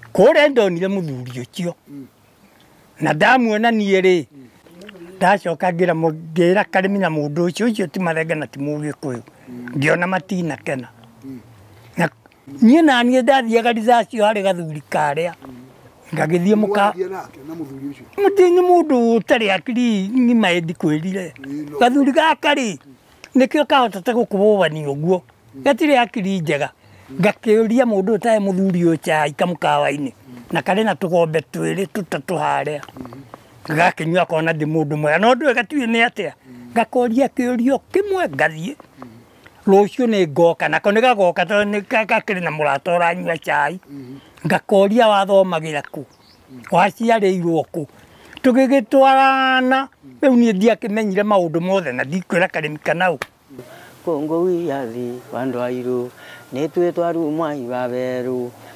kore ndonire muthuri ucio na ndamuona nie ri ndacoka ngira karimi na mundu ucio ti Mathenga na ti Mugikuyu ngiona matina kena na nie na nie ndathiaga risacio hari gathuri karia ngagithie muka mutini mundu utari akiri ni maedi kwirire gathuri gakari nikio kahotete gukububania uguo gatire akiri njega ngakiuria mundu utae muthuri uyu chai kamukawa-ini na kare na tugombe twiri tutatu haria gakinyua kona ndi mundu mwega no ndu gatuye ni atia ngakoria kiurio kimwe ngathie rucio ni ngoka nako ni gagoka to ni kakiri na murata uranyua chai ngakoria wathomagira ku waciarirwo ku tugigitwarana riu ni ndiakimenyire maundu mothe na ndikwira karimi kanau kongo wiyathi wandu airu nitwe twaru mwai baberu